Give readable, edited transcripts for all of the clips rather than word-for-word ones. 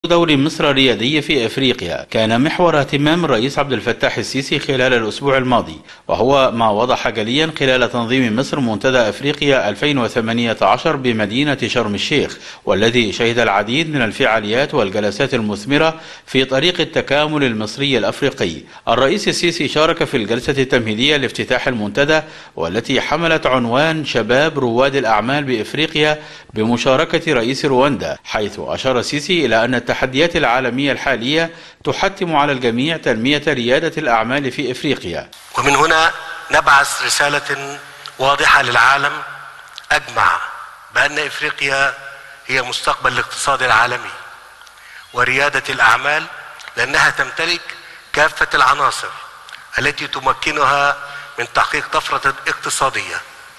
دور مصر الريادي في افريقيا كان محور اهتمام الرئيس عبد الفتاح السيسي خلال الاسبوع الماضي، وهو ما وضح جليا خلال تنظيم مصر منتدى افريقيا 2018 بمدينة شرم الشيخ، والذي شهد العديد من الفعاليات والجلسات المثمرة في طريق التكامل المصري الافريقي. الرئيس السيسي شارك في الجلسة التمهيدية لافتتاح المنتدى، والتي حملت عنوان شباب رواد الاعمال بافريقيا بمشاركة رئيس رواندا، حيث اشار السيسي الى ان التحديات العالمية الحالية تحتم على الجميع تنمية ريادة الأعمال في إفريقيا. ومن هنا نبعث رسالة واضحة للعالم أجمع بأن إفريقيا هي مستقبل الاقتصاد العالمي وريادة الأعمال، لأنها تمتلك كافة العناصر التي تمكنها من تحقيق طفرة اقتصادية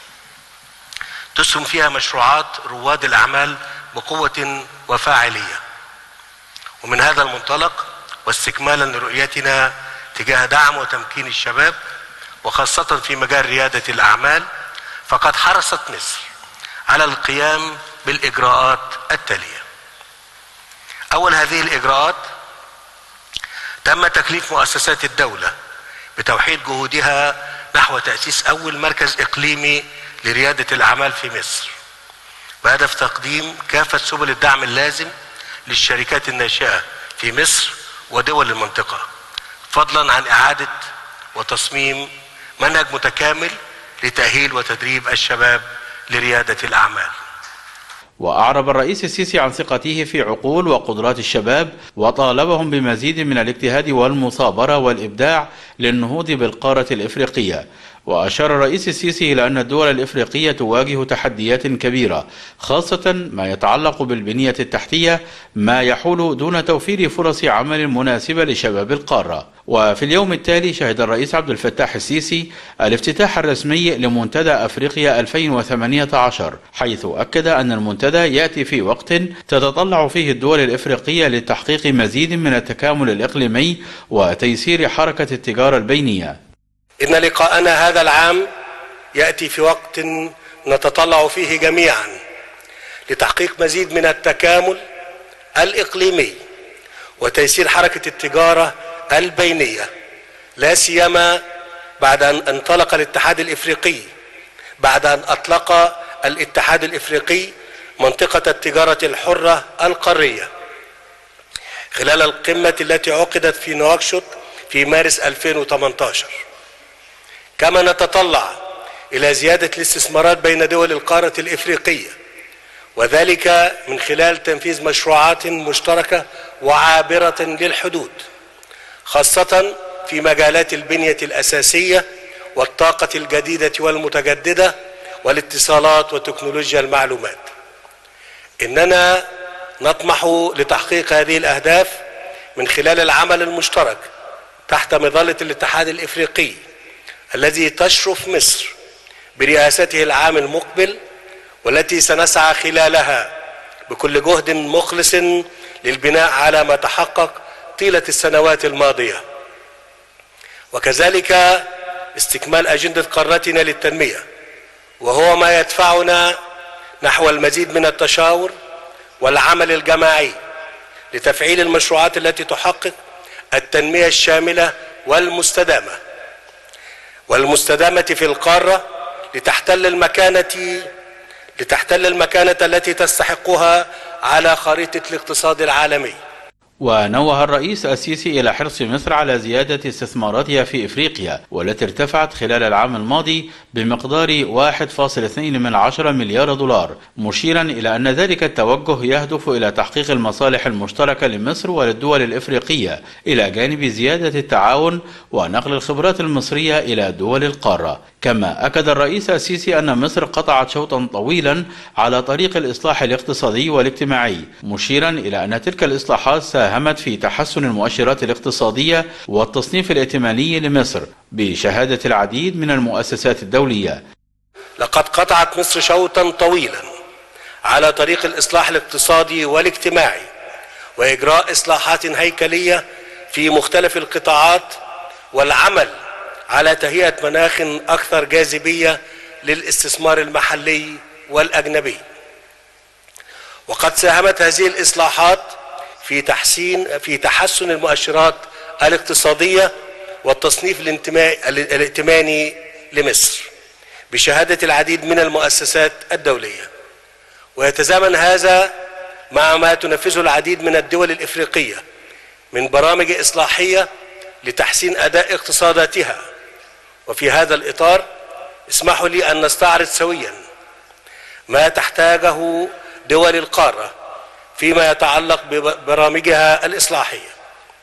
تسهم فيها مشروعات رواد الأعمال بقوة وفاعلية. ومن هذا المنطلق واستكمالا لرؤيتنا تجاه دعم وتمكين الشباب وخاصة في مجال ريادة الأعمال، فقد حرصت مصر على القيام بالإجراءات التالية. أول هذه الإجراءات، تم تكليف مؤسسات الدولة بتوحيد جهودها نحو تأسيس أول مركز إقليمي لريادة الأعمال في مصر، بهدف تقديم كافة سبل الدعم اللازم للشركات الناشئة في مصر ودول المنطقة، فضلا عن إعادة وتصميم منهج متكامل لتأهيل وتدريب الشباب لريادة الأعمال. وأعرب الرئيس السيسي عن ثقته في عقول وقدرات الشباب، وطالبهم بمزيد من الاجتهاد والمثابرة والإبداع للنهوض بالقارة الإفريقية. وأشار الرئيس السيسي إلى أن الدول الإفريقية تواجه تحديات كبيرة، خاصة ما يتعلق بالبنية التحتية، ما يحول دون توفير فرص عمل مناسبة لشباب القارة. وفي اليوم التالي شهد الرئيس عبد الفتاح السيسي الافتتاح الرسمي لمنتدى أفريقيا 2018، حيث أكد أن المنتدى يأتي في وقت تتطلع فيه الدول الإفريقية لتحقيق مزيد من التكامل الإقليمي وتيسير حركة التجارة البينية. إن لقاءنا هذا العام يأتي في وقت نتطلع فيه جميعا لتحقيق مزيد من التكامل الإقليمي وتيسير حركة التجارة البينية، لا سيما بعد أن انطلق الاتحاد الإفريقي، بعد أن أطلق الاتحاد الإفريقي منطقة التجارة الحرة القارية خلال القمة التي عقدت في نواكشوط في مارس 2018. كما نتطلع إلى زيادة الاستثمارات بين دول القارة الإفريقية، وذلك من خلال تنفيذ مشروعات مشتركة وعابرة للحدود، خاصة في مجالات البنية الأساسية والطاقة الجديدة والمتجددة والاتصالات وتكنولوجيا المعلومات. إننا نطمح لتحقيق هذه الأهداف من خلال العمل المشترك تحت مظلة الاتحاد الإفريقي الذي تشرف مصر برئاسته العام المقبل، والتي سنسعى خلالها بكل جهد مخلص للبناء على ما تحقق طيلة السنوات الماضية، وكذلك استكمال أجندة قارتنا للتنمية، وهو ما يدفعنا نحو المزيد من التشاور والعمل الجماعي لتفعيل المشروعات التي تحقق التنمية الشاملة والمستدامة في القارة لتحتل المكانة التي تستحقها على خريطة الاقتصاد العالمي. ونوه الرئيس السيسي إلى حرص مصر على زيادة استثماراتها في إفريقيا، والتي ارتفعت خلال العام الماضي بمقدار 1.2 مليار دولار، مشيرا إلى أن ذلك التوجه يهدف إلى تحقيق المصالح المشتركة لمصر وللدول الإفريقية، إلى جانب زيادة التعاون ونقل الخبرات المصرية إلى دول القارة. كما أكد الرئيس السيسي أن مصر قطعت شوطا طويلا على طريق الإصلاح الاقتصادي والاجتماعي، مشيرا إلى أن تلك الإصلاحات ساهمت في تحسن المؤشرات الاقتصادية والتصنيف الائتماني لمصر بشهادة العديد من المؤسسات الدولية. لقد قطعت مصر شوطا طويلا على طريق الإصلاح الاقتصادي والاجتماعي وإجراء إصلاحات هيكلية في مختلف القطاعات، والعمل على تهيئة مناخ أكثر جاذبية للاستثمار المحلي والأجنبي. وقد ساهمت هذه الإصلاحات في تحسن المؤشرات الاقتصادية والتصنيف الائتماني لمصر بشهادة العديد من المؤسسات الدولية. ويتزامن هذا مع ما تنفذه العديد من الدول الإفريقية من برامج إصلاحية لتحسين أداء اقتصاداتها. وفي هذا الإطار اسمحوا لي أن نستعرض سويا ما تحتاجه دول القارة فيما يتعلق ببرامجها الإصلاحية،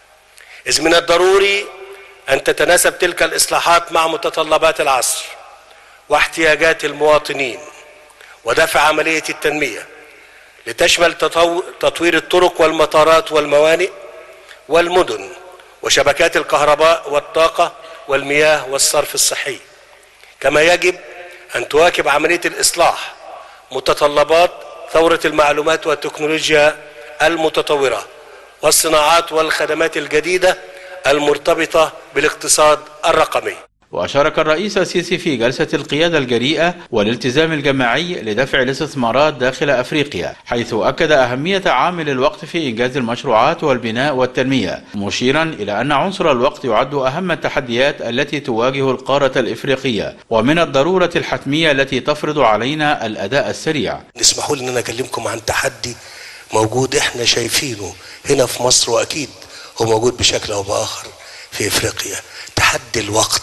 إذ من الضروري أن تتناسب تلك الإصلاحات مع متطلبات العصر واحتياجات المواطنين ودفع عملية التنمية، لتشمل تطوير الطرق والمطارات والموانئ والمدن وشبكات الكهرباء والطاقة والمياه والصرف الصحي. كما يجب أن تواكب عملية الإصلاح متطلبات ثورة المعلومات والتكنولوجيا المتطورة والصناعات والخدمات الجديدة المرتبطة بالاقتصاد الرقمي. وأشارك الرئيس السيسي في جلسة القيادة الجريئة والالتزام الجماعي لدفع الاستثمارات داخل أفريقيا، حيث أكد أهمية عامل الوقت في إنجاز المشروعات والبناء والتنمية، مشيرا إلى أن عنصر الوقت يعد أهم التحديات التي تواجه القارة الإفريقية، ومن الضرورة الحتمية التي تفرض علينا الأداء السريع. اسمحوا لي أن أنا أكلمكم عن تحدي موجود إحنا شايفينه هنا في مصر، وأكيد هو موجود بشكل أو بآخر في إفريقيا. تحدي الوقت،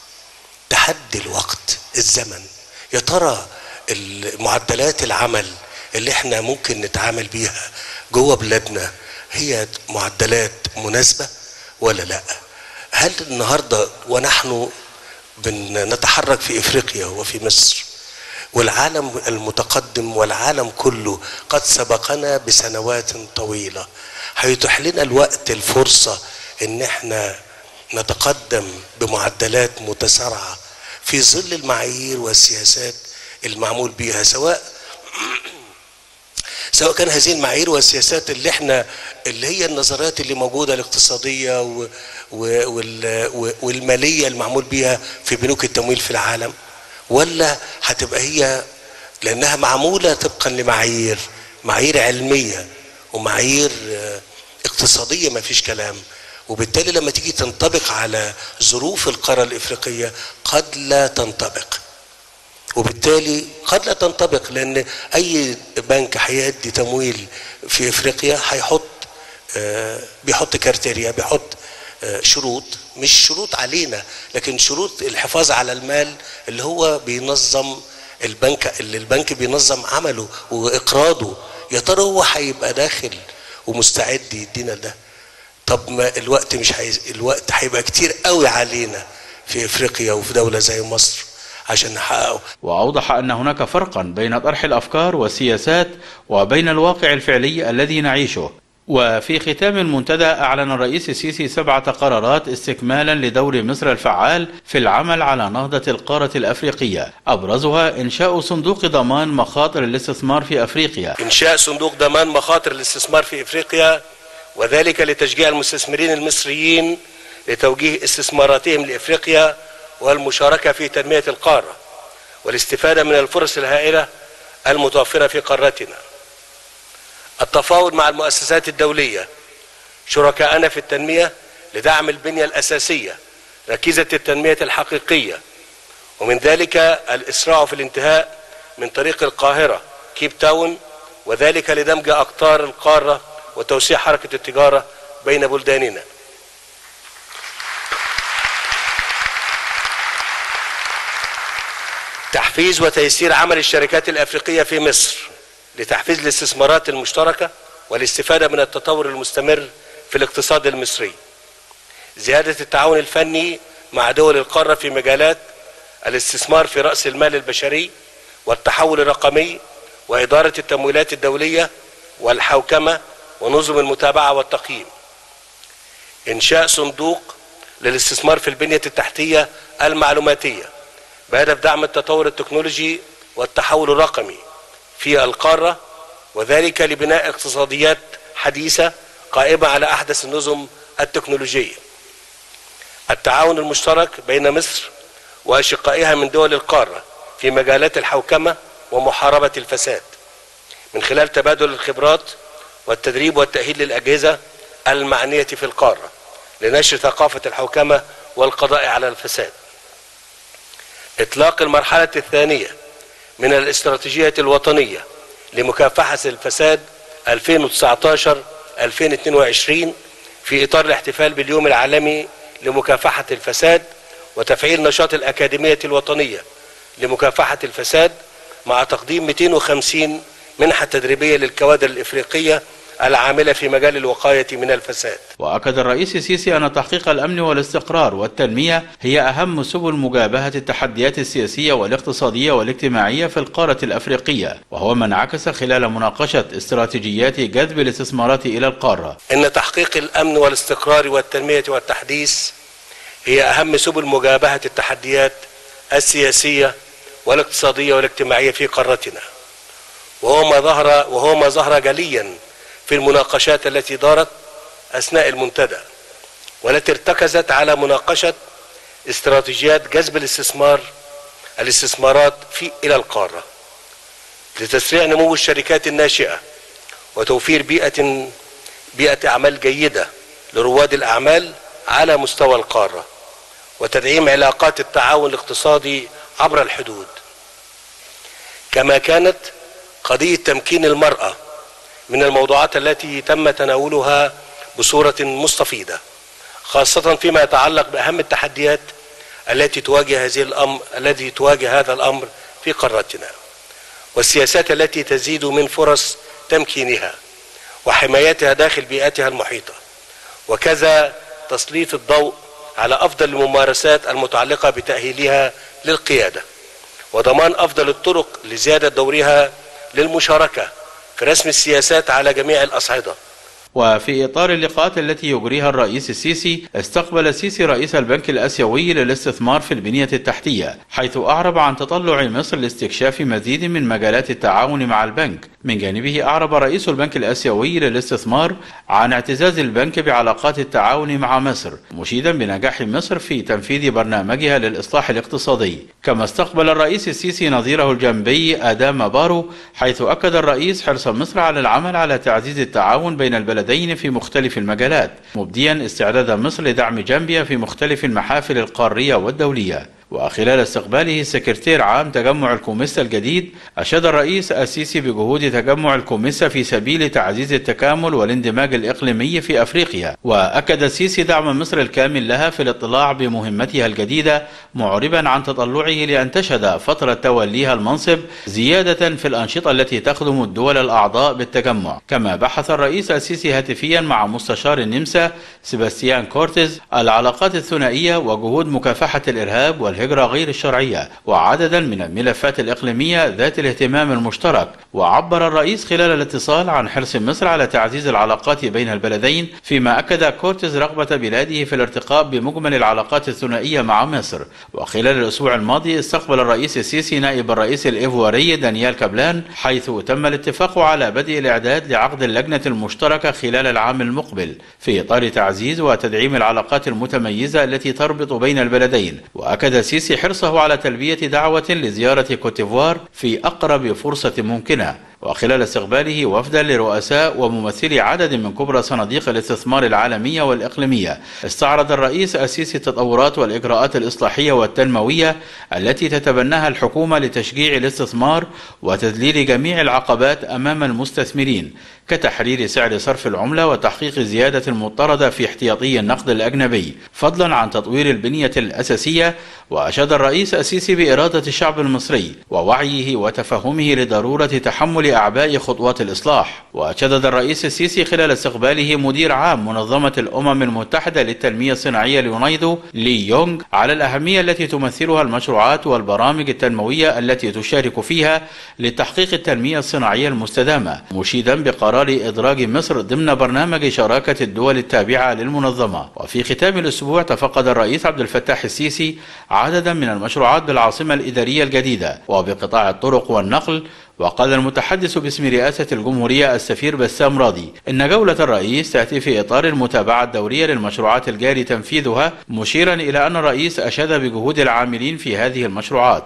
تحدي الوقت، الزمن. يا ترى معدلات العمل اللي احنا ممكن نتعامل بيها جوه بلادنا هي معدلات مناسبة ولا لا؟ هل النهاردة ونحن بنتحرك في افريقيا وفي مصر والعالم المتقدم والعالم كله قد سبقنا بسنوات طويلة، هيتيح لنا الوقت الفرصة ان احنا نتقدم بمعدلات متسارعة في ظل المعايير والسياسات المعمول بيها، سواء كان هذه المعايير والسياسات اللي هي النظريات اللي موجودة الاقتصادية والمالية المعمول بيها في بنوك التمويل في العالم، ولا هتبقى هي لأنها معمولة طبقا لمعايير علمية ومعايير اقتصادية ما فيش كلام، وبالتالي لما تيجي تنطبق على ظروف القارة الإفريقية قد لا تنطبق. وبالتالي قد لا تنطبق لأن أي بنك هيدي تمويل في إفريقيا بيحط كارتيريا، بيحط شروط، مش شروط علينا لكن شروط الحفاظ على المال اللي هو بينظم البنك بينظم عمله وإقراضه. يا ترى هو هيبقى داخل ومستعد يدينا ده؟ طب ما الوقت هيبقى كتير قوي علينا في افريقيا وفي دولة زي مصر عشان نحققه. وأوضح أن هناك فرقا بين طرح الأفكار والسياسات وبين الواقع الفعلي الذي نعيشه. وفي ختام المنتدى أعلن الرئيس السيسي 7 قرارات استكمالا لدور مصر الفعال في العمل على نهضة القارة الأفريقية، أبرزها إنشاء صندوق ضمان مخاطر الاستثمار في أفريقيا. إنشاء صندوق ضمان مخاطر الاستثمار في أفريقيا، وذلك لتشجيع المستثمرين المصريين لتوجيه استثماراتهم لإفريقيا والمشاركة في تنمية القارة والاستفادة من الفرص الهائلة المتوفرة في قارتنا. التفاوض مع المؤسسات الدولية شركاءنا في التنمية لدعم البنية الأساسية ركيزة التنمية الحقيقية، ومن ذلك الإسراع في الانتهاء من طريق القاهرة كيب تاون، وذلك لدمج أقطار القارة وتوسيع حركة التجارة بين بلداننا. تحفيز وتيسير عمل الشركات الأفريقية في مصر لتحفيز الاستثمارات المشتركة والاستفادة من التطور المستمر في الاقتصاد المصري. زيادة التعاون الفني مع دول القارة في مجالات الاستثمار في رأس المال البشري والتحول الرقمي وإدارة التمويلات الدولية والحوكمة ونظم المتابعة والتقييم. إنشاء صندوق للاستثمار في البنية التحتية المعلوماتية بهدف دعم التطور التكنولوجي والتحول الرقمي في القارة، وذلك لبناء اقتصاديات حديثة قائمة على أحدث النظم التكنولوجية. التعاون المشترك بين مصر وأشقائها من دول القارة في مجالات الحوكمة ومحاربة الفساد من خلال تبادل الخبرات والتدريب والتأهيل للأجهزة المعنية في القارة لنشر ثقافة الحوكمة والقضاء على الفساد. إطلاق المرحلة الثانية من الاستراتيجية الوطنية لمكافحة الفساد 2019-2022 في إطار الاحتفال باليوم العالمي لمكافحة الفساد وتفعيل نشاط الأكاديمية الوطنية لمكافحة الفساد مع تقديم 250 منحة تدريبية للكوادر الإفريقية العاملة في مجال الوقاية من الفساد. وأكد الرئيس السيسي أن تحقيق الأمن والاستقرار والتنمية هي أهم سبل مجابهة التحديات السياسية والاقتصادية والاجتماعية في القارة الأفريقية، وهو ما انعكس خلال مناقشة استراتيجيات جذب الاستثمارات إلى القارة. إن تحقيق الأمن والاستقرار والتنمية والتحديث هي أهم سبل مجابهة التحديات السياسية والاقتصادية والاجتماعية في قارتنا، وهو ما ظهر جليا في المناقشات التي دارت أثناء المنتدى، والتي ارتكزت على مناقشة استراتيجيات جذب الاستثمارات إلى القارة لتسريع نمو الشركات الناشئة وتوفير بيئة أعمال جيدة لرواد الأعمال على مستوى القارة، وتدعيم علاقات التعاون الاقتصادي عبر الحدود. كما كانت قضية تمكين المرأة من الموضوعات التي تم تناولها بصورة مستفيضة، خاصة فيما يتعلق بأهم التحديات التي تواجه هذا الأمر في قارتنا، والسياسات التي تزيد من فرص تمكينها وحمايتها داخل بيئتها المحيطة، وكذا تسليط الضوء على أفضل الممارسات المتعلقة بتأهيلها للقيادة وضمان أفضل الطرق لزيادة دورها للمشاركة في رسم السياسات على جميع الأصعدة. وفي إطار اللقاءات التي يجريها الرئيس السيسي، استقبل السيسي رئيس البنك الآسيوي للاستثمار في البنية التحتية، حيث أعرب عن تطلع مصر لاستكشاف مزيد من مجالات التعاون مع البنك. من جانبه أعرب رئيس البنك الآسيوي للاستثمار عن اعتزاز البنك بعلاقات التعاون مع مصر، مشيدا بنجاح مصر في تنفيذ برنامجها للإصلاح الاقتصادي. كما استقبل الرئيس السيسي نظيره الجنبي آدام بارو، حيث أكد الرئيس حرص مصر على العمل على تعزيز التعاون بين البلدين في مختلف المجالات، مبديا استعداد مصر لدعم جامبيا في مختلف المحافل القارية والدولية. وخلال استقباله سكرتير عام تجمع الكوميسا الجديد، أشاد الرئيس السيسي بجهود تجمع الكوميسا في سبيل تعزيز التكامل والاندماج الإقليمي في أفريقيا. وأكد السيسي دعم مصر الكامل لها في الاطلاع بمهمتها الجديدة، معربا عن تطلعه لأن تشهد فترة توليها المنصب زيادة في الأنشطة التي تخدم الدول الأعضاء بالتجمع. كما بحث الرئيس السيسي هاتفيا مع مستشار النمسا سيباستيان كورتيز العلاقات الثنائية وجهود مكافحة الإرهاب والهجرة غير الشرعية وعددا من الملفات الإقليمية ذات الاهتمام المشترك. وعبر الرئيس خلال الاتصال عن حرص مصر على تعزيز العلاقات بين البلدين، فيما أكد كورتيز رغبة بلاده في الارتقاء بمجمل العلاقات الثنائية مع مصر. وخلال الأسبوع الماضي استقبل الرئيس السيسي نائب الرئيس الإيفواري دانيال كابلان، حيث تم الاتفاق على بدء الإعداد لعقد اللجنة المشتركة خلال العام المقبل في إطار تعزيز وتدعيم العلاقات المتميزة التي تربط بين البلدين. وأكد السيسي حرصه على تلبية دعوة لزيارة كوتيفوار في أقرب فرصة ممكنة. وخلال استقباله وفدا لرؤساء وممثلي عدد من كبرى صناديق الاستثمار العالمية والإقليمية، استعرض الرئيس السيسي التطورات والإجراءات الإصلاحية والتنموية التي تتبناها الحكومة لتشجيع الاستثمار وتذليل جميع العقبات أمام المستثمرين، كتحرير سعر صرف العملة وتحقيق زيادة المضطردة في احتياطي النقد الأجنبي، فضلا عن تطوير البنية الأساسية. وأشاد الرئيس السيسي بإرادة الشعب المصري ووعيه وتفهمه لضرورة تحمل أعباء خطوات الإصلاح. وشدد الرئيس السيسي خلال استقباله مدير عام منظمة الأمم المتحدة للتنمية الصناعية اليونايدو لي يونغ على الأهمية التي تمثلها المشروعات والبرامج التنموية التي تشارك فيها لتحقيق التنمية الصناعية المستدامة، مشيدا بقرار إدراج مصر ضمن برنامج شراكة الدول التابعة للمنظمة. وفي ختام الأسبوع تفقد الرئيس عبد الفتاح السيسي عددا من المشروعات بالعاصمة الإدارية الجديدة وبقطاع الطرق والنقل. وقال المتحدث باسم رئاسة الجمهورية السفير بسام راضي إن جولة الرئيس تأتي في إطار المتابعة الدورية للمشروعات الجاري تنفيذها، مشيرا إلى أن الرئيس أشاد بجهود العاملين في هذه المشروعات.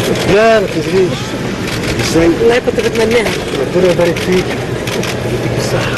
لا ما تنزليش. ازاي؟ والله كنت بتمناها. ربنا يبارك فيك ويديك الصحة.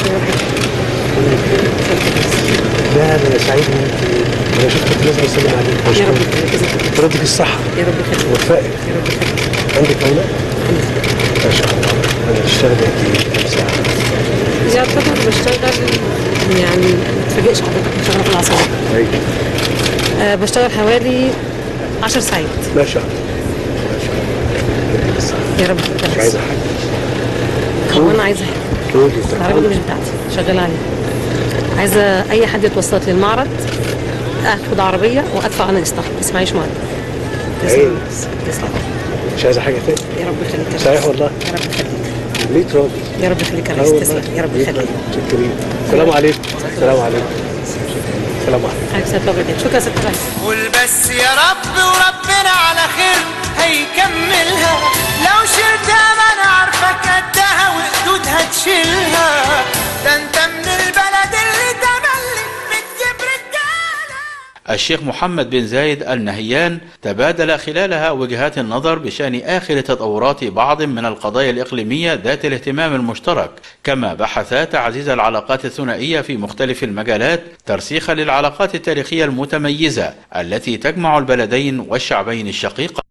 لا انا سعيد ان انت، انا شفتك لازم اسلم عليك. يا رب يخليك. ربك الصحة. يا رب يخليك. وفقك. يا رب يخليك. عندك اولاد؟ ما شاء الله. انا بشتغل قد ايه؟ كام ساعة؟ يعتبر بشتغل يعني ما تفاجئش حضرتك، بشتغل في العصارة. ايوه. بشتغل حوالي 10 ساعات. ما شاء الله. ما شاء الله. يا رب يخليك. مش عايزة حاجة؟ هو انا عايزه حاجه. قولي. العربيه دي مش بتاعتي، شغاله عليها. عايزه اي حد يتوسط لي المعرض، اخد عربيه وادفع انا قسطها، بس معيش معرض. تسلم. تسلم. مش عايزة حاجة تاني؟ يا رب يخليك يا ريس. صحيح والله. يا رب يخليك. ليه راضي؟ يا رب يخليك يا ريس. تسلم. يا رب يخليك. شكرا. السلام عليكم. السلام عليكم. السلام عليكم. عليك سلام وبركاته. شكرا يا ست ريس. قول بس يا رب وربنا على خير هيكملها، لو شلتها ما انا عارفك قدها وقدودها تشيلها، ده انت من البلد اللي تملي بتجيب رجاله. الشيخ محمد بن زايد النهيان تبادل خلالها وجهات النظر بشأن آخر تطورات بعض من القضايا الإقليمية ذات الاهتمام المشترك، كما بحثا تعزيز العلاقات الثنائية في مختلف المجالات ترسيخا للعلاقات التاريخية المتميزة التي تجمع البلدين والشعبين الشقيقين.